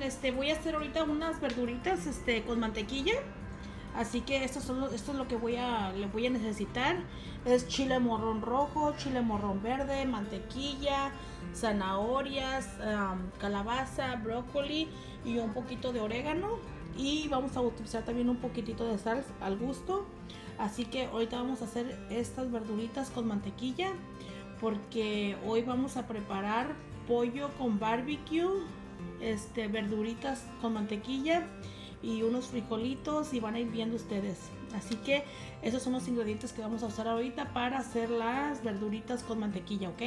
miren, voy a hacer ahorita unas verduritas con mantequilla. Así que esto es lo que le voy a necesitar. Es chile morrón rojo, chile morrón verde, mantequilla, zanahorias, calabaza, brócoli y un poquito de orégano. Y vamos a utilizar también un poquitito de sal al gusto. Así que ahorita vamos a hacer estas verduritas con mantequilla, porque hoy vamos a preparar pollo con barbecue, verduritas con mantequilla y unos frijolitos, y van a ir viendo ustedes. Así que esos son los ingredientes que vamos a usar ahorita para hacer las verduritas con mantequilla, ¿ok?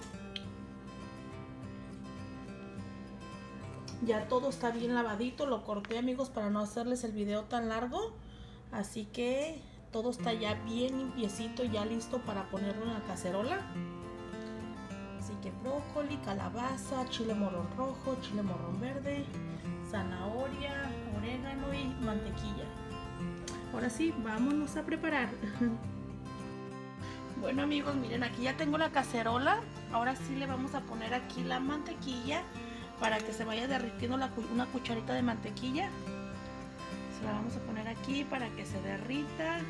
Ya todo está bien lavadito, lo corté, amigos, para no hacerles el video tan largo. Así que todo está ya bien limpiecito, ya listo para ponerlo en la cacerola. Así que brócoli, calabaza, chile morrón rojo, chile morrón verde, zanahoria, orégano y mantequilla. Ahora sí, vámonos a preparar. Bueno, amigos, miren, aquí ya tengo la cacerola. Ahora sí le vamos a poner aquí la mantequilla para que se vaya derritiendo una cucharita de mantequilla. Se la vamos a poner aquí para que se derrita.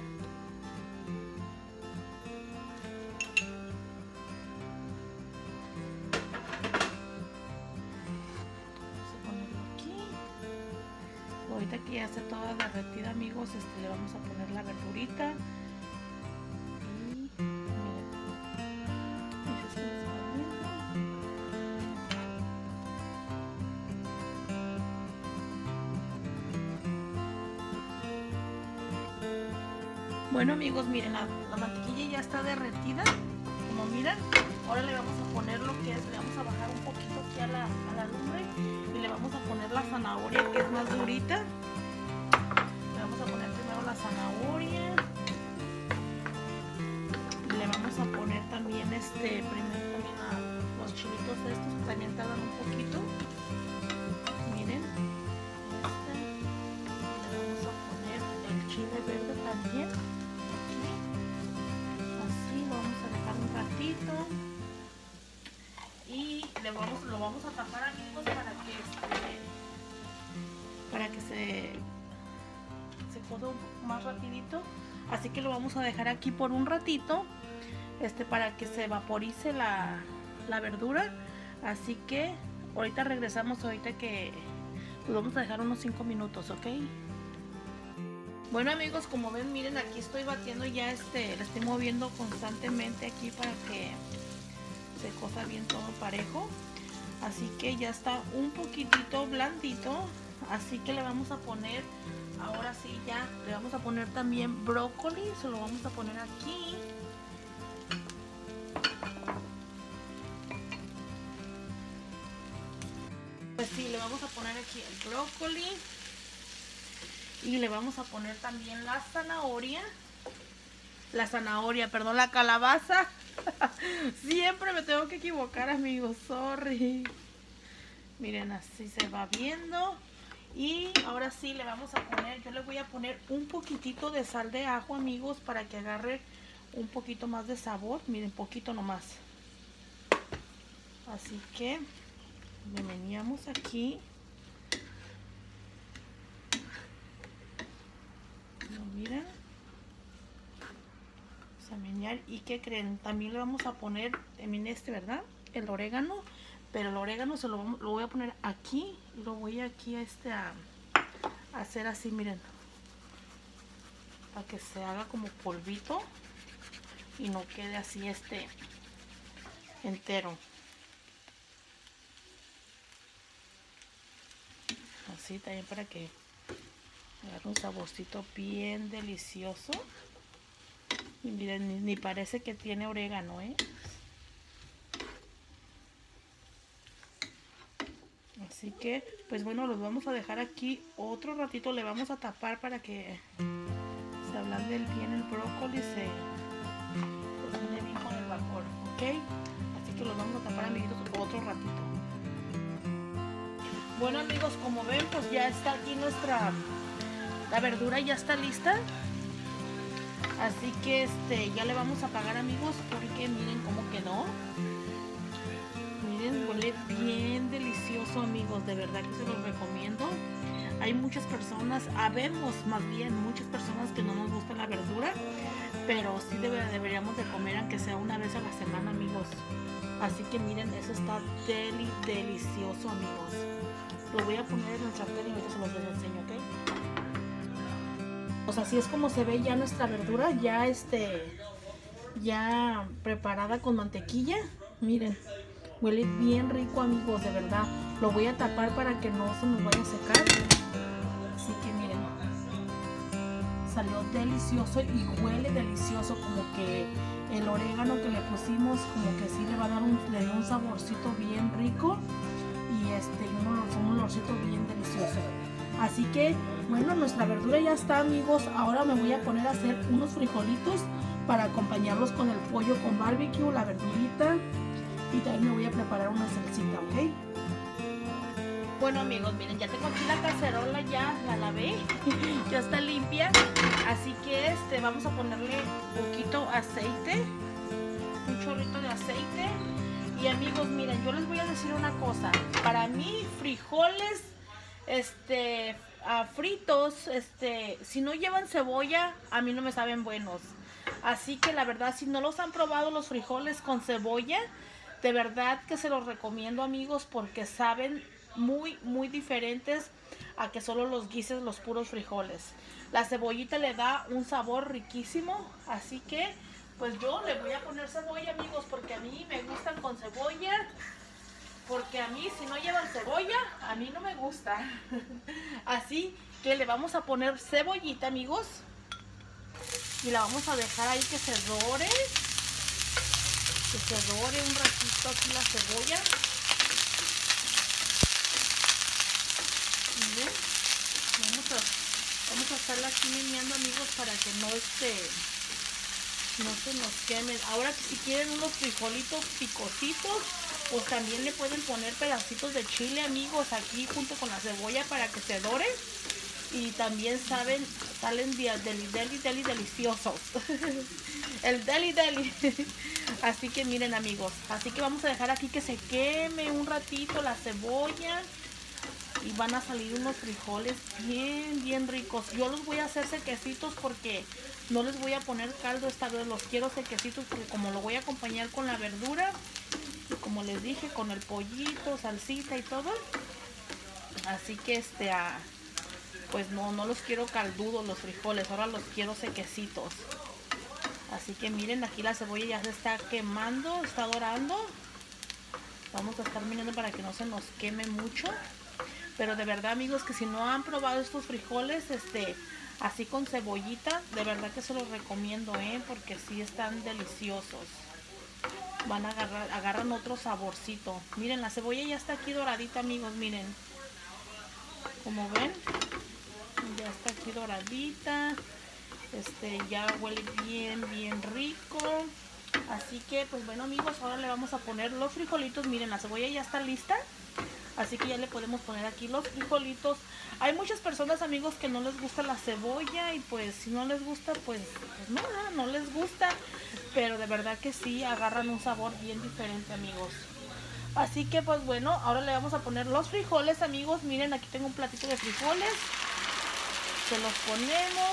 Ahorita que ya está toda derretida, amigos, le vamos a poner la verdurita. Y miren, eso se está viendo. Bueno, amigos, miren, la mantequilla ya está derretida, como miran. Ahora le vamos a poner lo que es, le vamos a bajar un poquito aquí a la lumbre y le vamos a poner la zanahoria, que es más durita. Le vamos a poner primero la zanahoria y le vamos a poner también primero también los chilitos estos, que también tardan un poquito. Miren, le vamos a poner el chile verde también. Así vamos a dejar un ratito. Y lo vamos a tapar, amigos, para que se cose un poco más rapidito. Así que lo vamos a dejar aquí por un ratito, para que se vaporice la verdura. Así que ahorita regresamos, ahorita que lo vamos a dejar unos 5 minutos, ¿ok? Bueno, amigos, como ven, miren, aquí estoy batiendo ya, le estoy moviendo constantemente aquí para que se cosa bien todo parejo. Así que ya está un poquitito blandito. Así que le vamos a poner, ahora sí ya, le vamos a poner también brócoli. Se lo vamos a poner aquí. Pues sí, le vamos a poner aquí el brócoli. Y le vamos a poner también la zanahoria. Perdón, la calabaza. Siempre me tengo que equivocar, amigos, sorry. Miren, así se va viendo. Y ahora sí le vamos a poner, yo le voy a poner un poquitito de sal de ajo, amigos, para que agarre un poquito más de sabor. Miren, poquito nomás. Así que le meneamos aquí. Miren, vamos a menear. ¿Y qué creen? También le vamos a poner también ¿verdad? El orégano. Pero el orégano lo voy a poner aquí. Y lo voy aquí a hacer así, miren, para que se haga como polvito y no quede así entero. Así también para que agarre un saborcito bien delicioso. Y miren, ni parece que tiene orégano, ¿eh? Así que, pues bueno, los vamos a dejar aquí otro ratito. Le vamos a tapar para que se ablande bien el brócoli, se cocine bien con el vapor, ¿ok? Así que los vamos a tapar, amiguitos, otro ratito. Bueno, amigos, como ven, pues ya está aquí la verdura ya está lista. Así que ya le vamos a apagar, amigos, porque miren cómo quedó. miren, huele bien delicioso, amigos, de verdad que se los recomiendo. Hay muchas personas, habemos más bien muchas personas que no nos gusta la verdura, pero sí deberíamos de comer aunque sea una vez a la semana, amigos. Así que miren, eso está delicioso, amigos. Lo voy a poner en el sartén y ahorita se los enseño, ¿ok? Pues así es como se ve ya nuestra verdura, ya preparada con mantequilla. Miren, huele bien rico, amigos, de verdad. Lo voy a tapar para que no se nos vaya a secar. Así que miren, salió delicioso y huele delicioso, como que el orégano que le pusimos como que sí le va a dar le dio un saborcito bien rico y un olorcito bien delicioso. Así que bueno, nuestra verdura ya está, amigos. Ahora me voy a poner a hacer unos frijolitos para acompañarlos con el pollo con barbecue, la verdurita, y también me voy a preparar una salsita, ¿ok? Bueno, amigos, miren, ya tengo aquí la cacerola, ya la lavé, ya está limpia, así que vamos a ponerle un poquito aceite, un chorrito de aceite. Y amigos, miren, yo les voy a decir una cosa. Para mí, frijoles fritos, si no llevan cebolla, a mí no me saben buenos. Así que la verdad, si no los han probado los frijoles con cebolla, de verdad que se los recomiendo, amigos, porque saben muy diferentes a que solo los guises los puros frijoles. La cebollita le da un sabor riquísimo, así que pues yo le voy a poner cebolla, amigos, porque a mí me gustan con cebolla. Porque a mí, si no llevan cebolla, a mí no me gusta. Así que le vamos a poner cebollita, amigos. Y la vamos a dejar ahí que se dore. Que se dore un ratito aquí la cebolla. Miren. Vamos a estarla aquí meneando, amigos, para que no no se nos quemen. Ahora que si quieren unos frijolitos picositos, pues también le pueden poner pedacitos de chile, amigos, aquí junto con la cebolla para que se doren. Y también salen deli deliciosos. El deli. Así que miren, amigos, así que vamos a dejar aquí que se queme un ratito la cebolla. Y van a salir unos frijoles bien ricos. Yo los voy a hacer sequecitos porque no les voy a poner caldo esta vez. Los quiero sequecitos porque como lo voy a acompañar con la verdura, y como les dije, con el pollito, salsita y todo. Así que pues no los quiero caldudos los frijoles. Ahora los quiero sequecitos. Así que miren, aquí la cebolla ya se está quemando, está dorando. Vamos a estar mirando para que no se nos queme mucho. Pero de verdad, amigos, que si no han probado estos frijoles, así con cebollita, de verdad que se los recomiendo, porque sí están deliciosos. Agarran otro saborcito. Miren, la cebolla ya está aquí doradita, amigos, miren. Como ven, ya está aquí doradita. Ya huele bien rico. Así que, pues bueno, amigos, ahora le vamos a poner los frijolitos. Miren, la cebolla ya está lista. Así que ya le podemos poner aquí los frijolitos. Hay muchas personas, amigos, que no les gusta la cebolla. Y pues si no les gusta, pues no les gusta. Pero de verdad que sí, agarran un sabor bien diferente, amigos. Así que pues bueno, ahora le vamos a poner los frijoles, amigos. Miren, aquí tengo un platito de frijoles. Se los ponemos.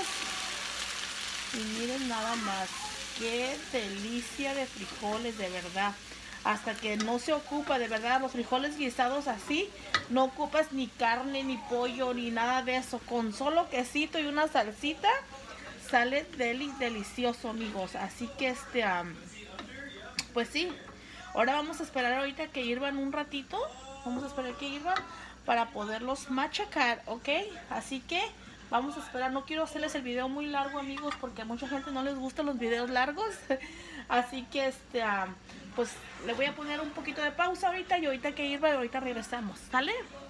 Y miren nada más. Qué delicia de frijoles, de verdad. Hasta que no se ocupa, de verdad, los frijoles guisados así, no ocupas ni carne, ni pollo, ni nada de eso. Con solo quesito y una salsita, sale delicioso, amigos. Así que pues sí. Ahora vamos a esperar ahorita que hirvan un ratito. Vamos a esperar que hirvan para poderlos machacar, ¿ok? Así que vamos a esperar. No quiero hacerles el video muy largo, amigos, porque a mucha gente no les gustan los videos largos. Así que pues le voy a poner un poquito de pausa ahorita y ahorita que hirva, ahorita regresamos, ¿sale?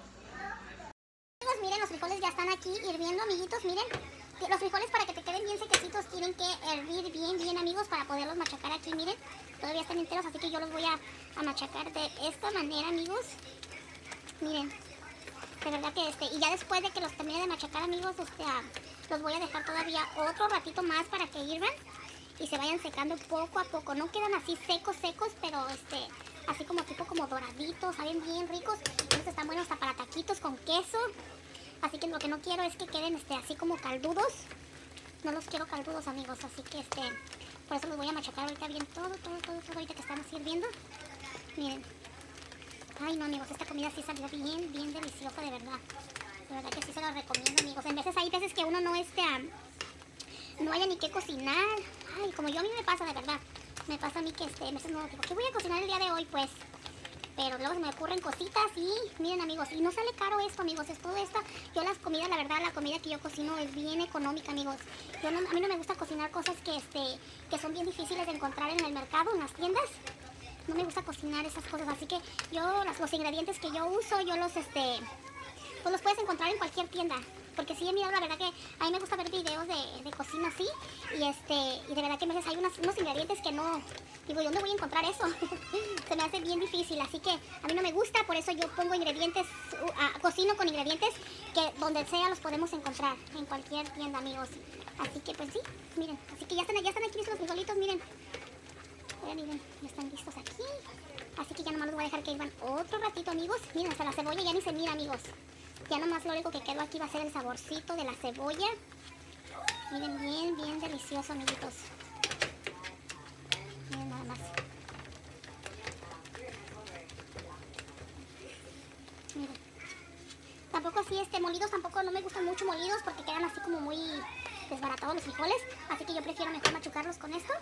Amigos, miren, los frijoles ya están aquí hirviendo, amiguitos, miren. Los frijoles, para que te queden bien sequecitos, tienen que hervir bien, amigos, para poderlos machacar aquí, miren. Todavía están enteros, así que yo los voy a machacar de esta manera, amigos. Miren, de verdad que y ya después de que los termine de machacar, amigos, los voy a dejar todavía otro ratito más para que hirvan y se vayan secando poco a poco. No quedan así secos, pero así como tipo como doraditos, saben bien ricos. Estos están buenos hasta para taquitos con queso. Así que lo que no quiero es que queden así como caldudos. No los quiero caldudos, amigos, así que por eso los voy a machacar ahorita bien todo ahorita que estamos sirviendo. Miren. Ay, no, amigos, esta comida sí salió bien deliciosa, de verdad. De verdad que sí se lo recomiendo, amigos. Hay veces que uno no haya ni qué cocinar. Ay, como a mí me pasa, de verdad. Me pasa a mí que a veces no digo, ¿qué voy a cocinar el día de hoy? Pues, pero luego se me ocurren cositas y miren, amigos, y no sale caro esto, amigos, es todo esto. Yo las comidas, la verdad, la comida que yo cocino es bien económica, amigos. A mí no me gusta cocinar cosas que son bien difíciles de encontrar en el mercado, en las tiendas. No me gusta cocinar esas cosas, así que yo los ingredientes que yo uso, yo pues los puedes encontrar en cualquier tienda. Porque sí he mirado, la verdad que a mí me gusta ver videos de cocina así. Y de verdad que a veces hay unos ingredientes que no... Digo, ¿dónde voy a encontrar eso? Se me hace bien difícil, así que a mí no me gusta. Por eso yo pongo ingredientes, cocino con ingredientes que donde sea los podemos encontrar. En cualquier tienda, amigos. Así que pues sí, miren. Así que ya están aquí listos los frijolitos, miren. Miren, ya están listos aquí. Así que ya nomás los voy a dejar que iban otro ratito, amigos. Miren, hasta la cebolla ya ni se mira, amigos. Ya nomás lo único que quedó aquí va a ser el saborcito de la cebolla. Miren, bien delicioso, amiguitos. Miren nada más. Miren. Tampoco así, molidos tampoco no me gustan mucho molidos porque quedan así como muy desbaratados los frijoles. Así que yo prefiero mejor machucarlos con esto.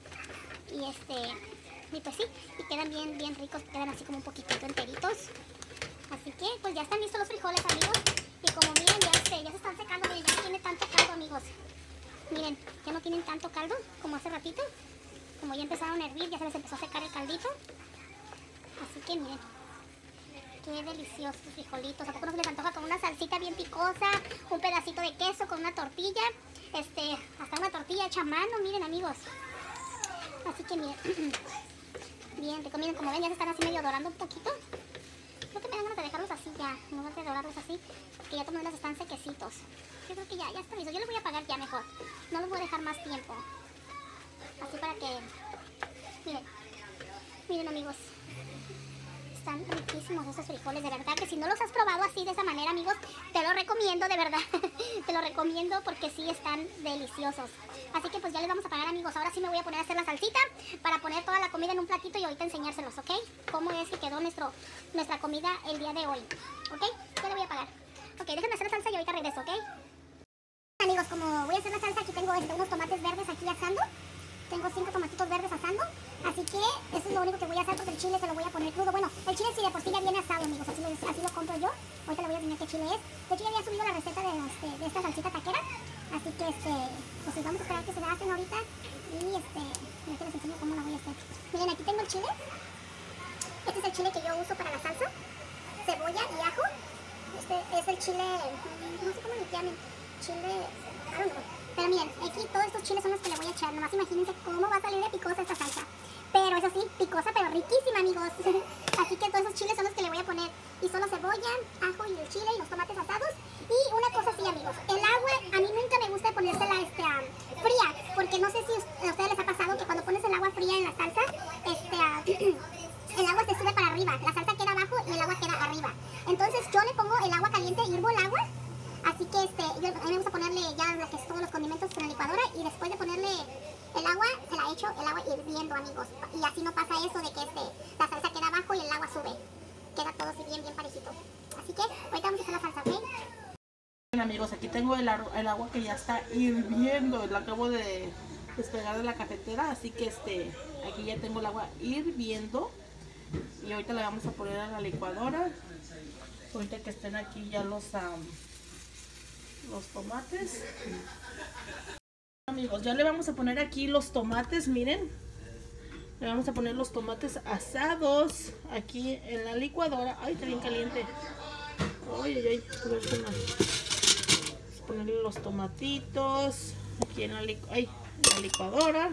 Y pues sí, y quedan bien ricos, quedan así como un poquitito enteritos. Así que pues ya están listos los frijoles, amigos. Y como miren, ya se están secando, miren, ya no tiene tanto caldo, amigos. Miren, ya no tienen tanto caldo como hace ratito. Como ya empezaron a hervir, ya se les empezó a secar el caldito. Así que miren, qué deliciosos frijolitos. ¿A poco no se les antoja con una salsita bien picosa? Un pedacito de queso con una tortilla. Hasta una tortilla hecha a mano, miren, amigos. Así que miren, bien rico. Miren, como ven, ya se están así medio dorando un poquito. Creo que me dan ganas de dejarlos así ya, no ganas de dorarlos así, porque ya todos están sequecitos. Yo creo que ya está listo. Yo les voy a apagar ya mejor. No los voy a dejar más tiempo. Así para que... Miren, amigos. Están riquísimos esos frijoles, de verdad que si no los has probado así de esa manera, amigos, te lo recomiendo, de verdad. Te lo recomiendo porque sí están deliciosos. Así que pues ya les vamos a pagar, amigos. Ahora sí me voy a poner a hacer la salsita para poner toda la comida en un platito y ahorita enseñárselos, ¿ok? Cómo es que quedó nuestra comida el día de hoy, ¿ok? Ya le voy a pagar. Ok, déjenme hacer la salsa y ahorita regreso, ¿ok? Amigos, como voy a hacer la salsa, aquí tengo unos tomates verdes aquí asando. Tengo 5 tomatitos verdes asando. Así que eso es lo único que voy a hacer porque el chile se lo voy a poner crudo. Bueno, el chile sí de por sí ya viene asado, amigos. Así lo compro yo. Ahorita le voy a enseñar qué chile es. De hecho ya había subido la receta de esta salsita taquera. Así que pues vamos a esperar que se la hacen ahorita. Y aquí les enseño cómo la voy a hacer. Miren, aquí tengo el chile. Este es el chile que yo uso para la salsa. Cebolla y ajo. Este es el chile, no sé cómo le llaman. Chile, I don't know. Pero miren, aquí todos estos chiles son los que le voy a echar. Nomás imagínense cómo va a salir de picosa esta salsa. Pero eso sí, picosa pero riquísima, amigos. Así que todos esos chiles son los que le voy a poner. Y solo cebolla, ajo y el chile y los tomates asados. Y una cosa así, amigos. El agua, a mí nunca me gusta ponérsela fría. Porque no sé si a ustedes les ha pasado que cuando pones el agua fría en la salsa, el agua se sube para arriba. La salsa queda abajo y el agua queda arriba. Entonces yo le pongo el agua caliente, hirvo el agua. Así que a mí me gusta ponerle ya todos los condimentos en la licuadora y después de ponerle el agua, se la echo el agua hirviendo, amigos. Y así no pasa eso de que la salsa queda abajo y el agua sube. Queda todo así bien parejito. Así que ahorita vamos a hacer la salsa, ¿ok? Bien, amigos, aquí tengo el agua que ya está hirviendo. La acabo de despegar de la cafetera, así que aquí ya tengo el agua hirviendo. Y ahorita le vamos a poner a la licuadora. Ahorita que estén aquí ya los tomates. Amigos, ya le vamos a poner aquí los tomates, miren. Le vamos a poner los tomates asados aquí en la licuadora. Ay, está bien caliente. Ay. Vamos a ponerle los tomatitos aquí en la licuadora.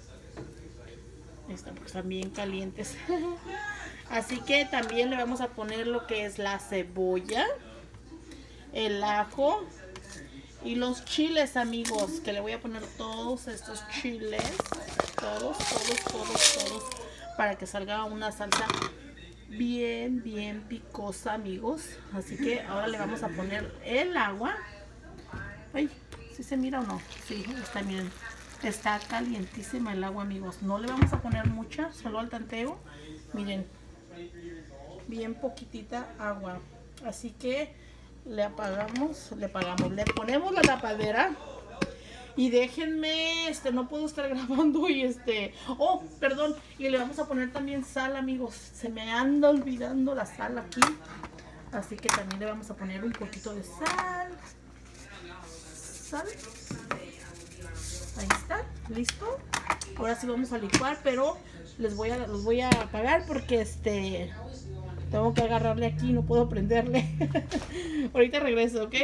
Están bien calientes. Así que también le vamos a poner lo que es la cebolla, el ajo y los chiles, amigos, que le voy a poner todos estos chiles, todos, para que salga una salsa bien picosa, amigos. Así que ahora le vamos a poner el agua. Ay, ¿sí se mira o no? Sí, está bien. Está calientísima el agua, amigos. No le vamos a poner mucha, solo al tanteo. Miren, bien poquitita agua. Así que le ponemos la tapadera. Y déjenme, no puedo estar grabando y oh, perdón, y le vamos a poner también sal, amigos. Se me anda olvidando la sal aquí. Así que también le vamos a poner un poquito de sal. Sal. Ahí está, listo. Ahora sí vamos a licuar, pero los voy a apagar porque tengo que agarrarle aquí, no puedo prenderle. Ahorita regreso, ¿ok?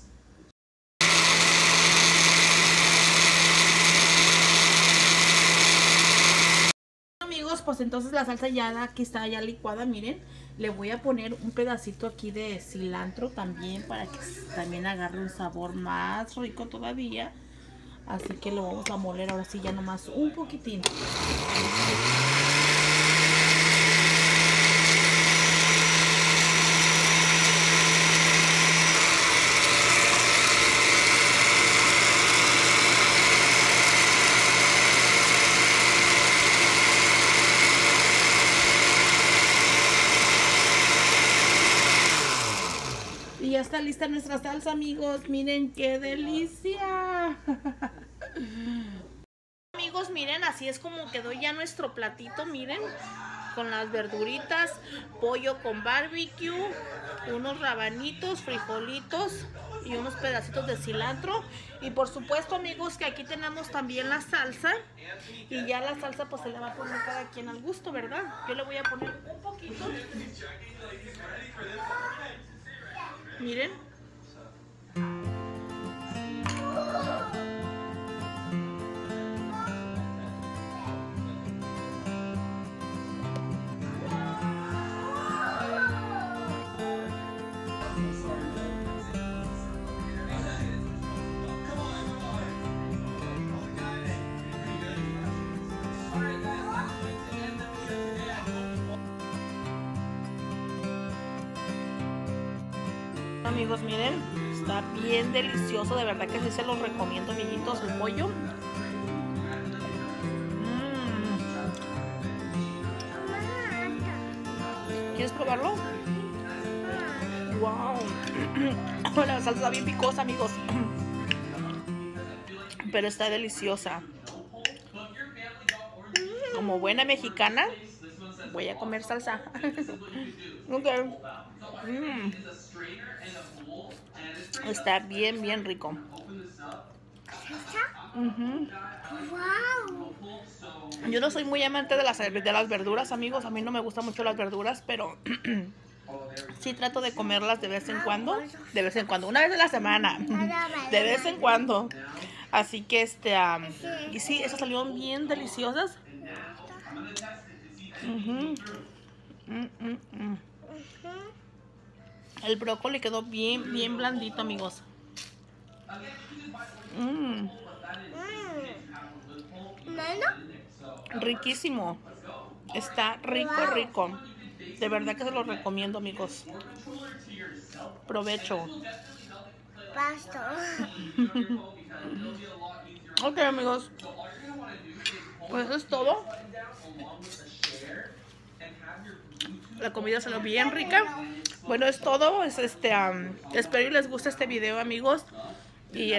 Amigos, pues entonces la salsa ya aquí está ya licuada, miren. Le voy a poner un pedacito aquí de cilantro también para que también agarre un sabor más rico todavía. Así que lo vamos a moler ahora sí ya nomás un poquitín. Y ya está lista nuestra salsa, amigos. Miren qué delicia. Amigos, miren, así es como quedó ya nuestro platito, miren. Con las verduritas, pollo con barbecue, unos rabanitos, frijolitos y unos pedacitos de cilantro. Y por supuesto, amigos, que aquí tenemos también la salsa. Y ya la salsa pues se le va a poner cada quien al gusto, ¿verdad? Yo le voy a poner un poquito. Miren. Amigos, miren, está bien delicioso, de verdad que sí se los recomiendo, amiguitos, el pollo. ¿Quieres probarlo? ¡Wow! La salsa está bien picosa, amigos. Pero está deliciosa. Como buena mexicana, voy a comer salsa. Okay. Está bien rico. Wow. Yo no soy muy amante de las verduras, amigos. A mí no me gustan mucho las verduras, pero sí trato de comerlas de vez en cuando. De vez en cuando, una vez a la semana. De vez en cuando. Así que y sí, esas salieron bien deliciosas. El brócoli quedó bien blandito, amigos. Riquísimo. Está rico. De verdad que se lo recomiendo, amigos. Provecho. Pasto. Ok, amigos. Pues eso es todo. La comida salió bien rica. Bueno, es todo. Espero y les guste este video, amigos. Y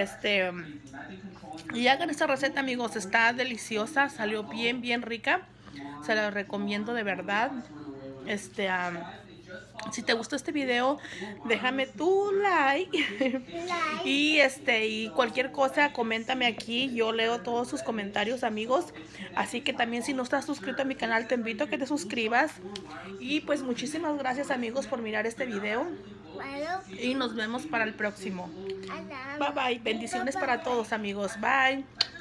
y hagan esta receta, amigos. Está deliciosa. Salió bien rica. Se la recomiendo de verdad. Si te gustó este video, déjame tu like. Y cualquier cosa, coméntame aquí. Yo leo todos sus comentarios, amigos. Así que también, si no estás suscrito a mi canal, te invito a que te suscribas. Y pues muchísimas gracias, amigos, por mirar este video. Y nos vemos para el próximo. Bye bye. Bendiciones para todos, amigos. Bye.